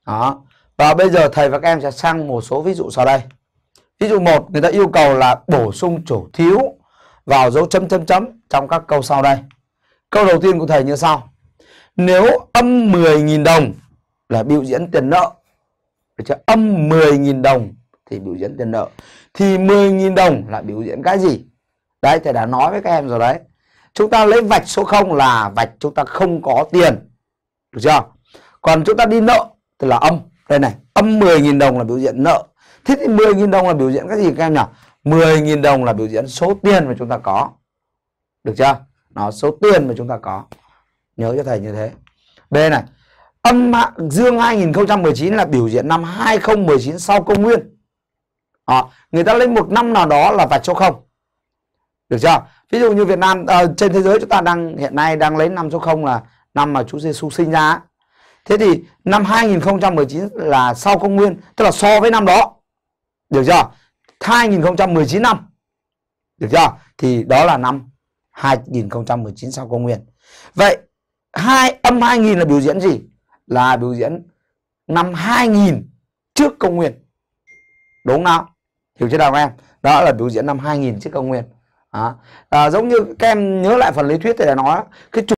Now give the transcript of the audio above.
Đó. Và bây giờ thầy và các em sẽ sang một số ví dụ sau đây. Ví dụ 1, người ta yêu cầu là bổ sung chỗ thiếu vào dấu chấm chấm chấm trong các câu sau đây. Câu đầu tiên của thầy như sau. Nếu âm 10.000 đồng là biểu diễn tiền nợ, được chưa? Âm 10.000 đồng thì biểu diễn tiền nợ, thì 10.000 đồng là biểu diễn cái gì? Đấy, thầy đã nói với các em rồi đấy. Chúng ta lấy vạch số 0 là vạch chúng ta không có tiền, được chưa? Còn chúng ta đi nợ thì là âm. Đây này, âm 10.000 đồng là biểu diễn nợ. Thế thì 10.000 đồng là biểu diễn cái gì các em nhỉ? 10.000 đồng là biểu diễn số tiền mà chúng ta có, được chưa? Nó số tiền mà chúng ta có. Nhớ cho thầy như thế. Đây này, âm dương 2019 là biểu diễn năm 2019 sau công nguyên. Đó, người ta lấy một năm nào đó là vạch số 0. Được chưa? Ví dụ như Việt Nam, trên thế giới chúng ta hiện nay đang lấy năm số 0 là năm mà Chúa Giêsu sinh ra. Thế thì năm 2019 là sau công nguyên, tức là so với năm đó. Được chưa? 2019 năm. Được chưa? Thì đó là năm 2019 sau công nguyên. Vậy âm 2000 là biểu diễn gì? Là biểu diễn năm 2000 trước công nguyên. Đúng không nào? Hiểu chưa nào các em? Đó là biểu diễn năm 2000 trước công nguyên. Đó. Giống như các em nhớ lại phần lý thuyết thì đã nói cái